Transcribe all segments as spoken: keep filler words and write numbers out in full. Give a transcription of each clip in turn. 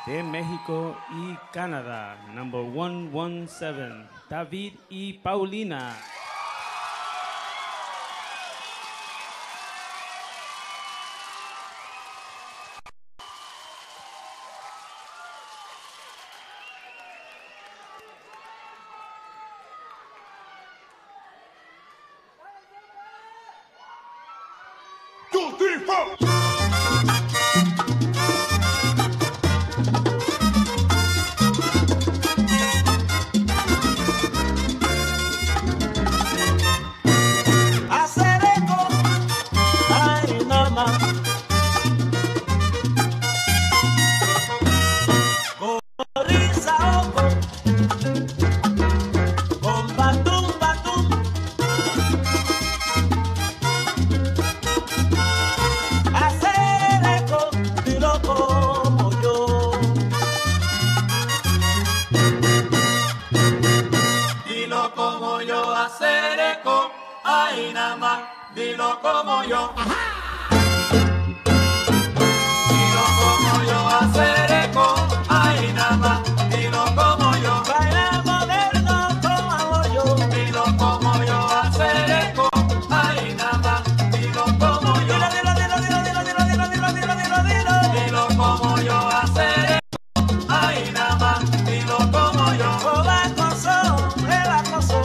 De México y Canadá, number one one seven, David y Paulina. Two, three, four. Hacer eco, ay nada más, dilo como yo. Dilo como yo, hacer eco, ay nada más, dilo como yo. Baila moderno como hago yo. Dilo como yo, hacer eco, ay nada más, dilo como yo. Dilo, dilo, dilo, dilo, dilo, dilo, dilo, dilo, dilo, dilo, dilo. Dilo como yo, hacer eco, ay nada más, dilo como yo. Oh, bacoso, el bacoso.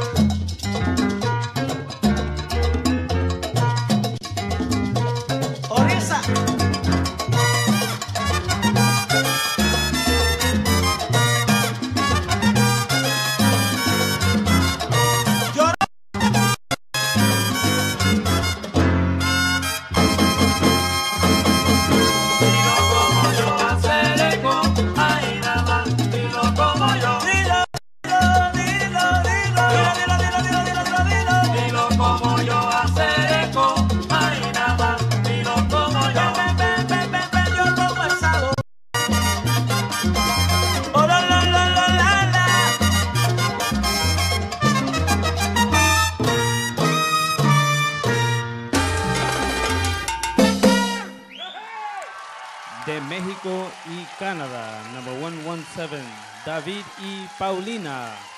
Orisa. De México y Canadá, number one one seven, David y Paulina.